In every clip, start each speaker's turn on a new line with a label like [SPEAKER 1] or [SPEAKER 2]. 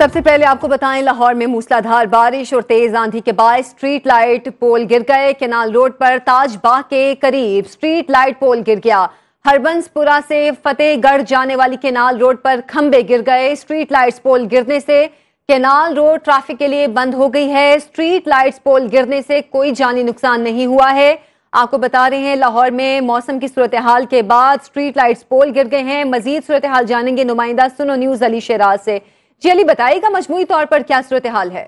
[SPEAKER 1] सबसे पहले आपको बताएं, लाहौर में मूसलाधार बारिश और तेज आंधी के बाद स्ट्रीट लाइट पोल गिर गए। केनाल रोड पर ताज बाग के करीब स्ट्रीट लाइट पोल गिर गया। हरबंसपुरा से फतेहगढ़ जाने वाली केनाल रोड पर खंबे गिर गए। स्ट्रीट लाइट्स पोल गिरने से केनाल रोड ट्रैफिक के लिए बंद हो गई है। स्ट्रीट लाइट्स पोल गिरने से कोई जानी नुकसान नहीं हुआ है। आपको बता रहे हैं, लाहौर में मौसम की सूरत हाल के बाद स्ट्रीट लाइट्स पोल गिर गए हैं। मजीद सूरत हाल जानेंगे नुमाइंदा सुनो न्यूज अली शेराज से। जी अली, बताइएगा मजमूई तौर पर क्या सूरत हाल है?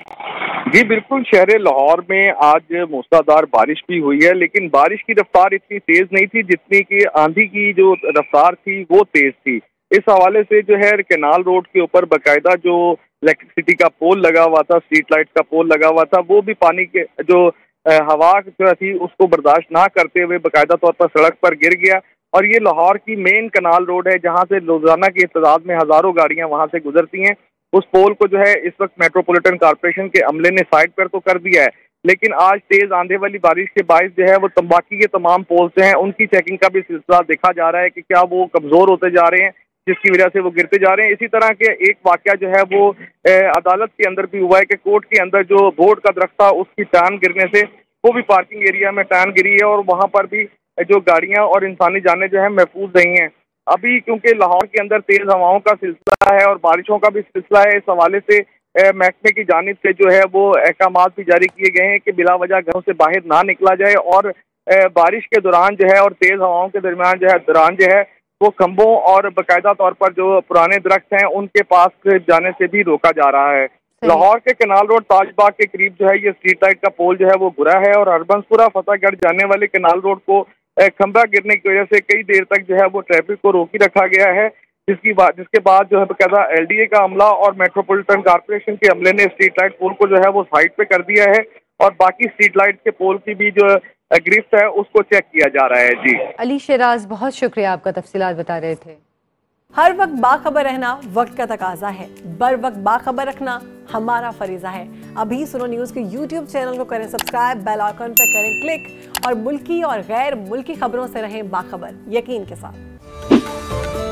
[SPEAKER 2] जी बिल्कुल, शहर लाहौर में आज मूसलाधार बारिश भी हुई है, लेकिन बारिश की रफ्तार इतनी तेज नहीं थी जितनी कि आंधी की जो रफ्तार थी वो तेज थी। इस हवाले से जो है केनाल रोड के ऊपर बाकायदा जो इलेक्ट्रिसिटी का पोल लगा हुआ था, स्ट्रीट लाइट का पोल लगा हुआ था, वो भी पानी के जो हवा जो थी उसको बर्दाश्त ना करते हुए बाकायदा तौर पर सड़क पर गिर गया। और ये लाहौर की मेन कनाल रोड है जहां से रोजाना की तादाद में हजारों गाड़ियां वहां से गुजरती हैं। उस पोल को जो है इस वक्त मेट्रोपॉलिटन कॉर्पोरेशन के अमले ने साइड पर तो कर दिया है, लेकिन आज तेज आंधी वाली बारिश के बायस जो है वो बाकी के तमाम पोल्स जो हैं उनकी चेकिंग का भी सिलसिला देखा जा रहा है कि क्या वो कमजोर होते जा रहे हैं जिसकी वजह से वो गिरते जा रहे हैं। इसी तरह के एक वाकया जो है वो अदालत के अंदर भी हुआ है कि कोर्ट के अंदर जो बोर्ड का दरख्त था उसकी टान गिरने से वो भी पार्किंग एरिया में टान गिरी है और वहां पर भी जो गाड़ियां और इंसानी जानें जो है महफूज नहीं है। अभी क्योंकि लाहौर के अंदर तेज हवाओं का सिलसिला है और बारिशों का भी सिलसिला है, इस हवाले से महकमे की जानिब से जो है वो अहकामात भी जारी किए गए हैं कि बिला वजह घरों से बाहर ना निकला जाए और बारिश के दौरान जो है और तेज हवाओं के दरमियान जो है दौरान जो है वो खंभों और बाकायदा तौर पर जो पुराने दरख्त हैं उनके पास जाने से भी रोका जा रहा है। लाहौर के केनाल रोड ताजबाग के करीब जो है ये स्ट्रीट लाइट का पोल जो है वो गिरा है और हरबंसपुरा फतेहगढ़ जाने वाले केनाल रोड को खंभा गिरने की वजह से कई देर तक जो है वो ट्रैफिक को रोकी रखा गया है, जिसके बाद जो है कहता LDA का अमला और मेट्रोपॉलिटन कॉर्पोरेशन के अमले ने स्ट्रीट लाइट पोल को जो है वो साइड पे कर दिया है और बाकी स्ट्रीट लाइट के पोल की भी जो गिरफ्त है उसको चेक किया जा रहा है। जी
[SPEAKER 1] अली शेराज, बहुत शुक्रिया, आपका तफसीलात बता रहे थे।
[SPEAKER 3] हर वक्त बाखबर रहना वक्त का तकाजा है, बर वक्त बाखबर रखना हमारा फरीजा है। अभी सुनो न्यूज़ के YouTube चैनल को करें सब्सक्राइब, बेल आइकन पर करें क्लिक और मुल्की और गैर मुल्की खबरों से रहें बाखबर, यकीन के साथ।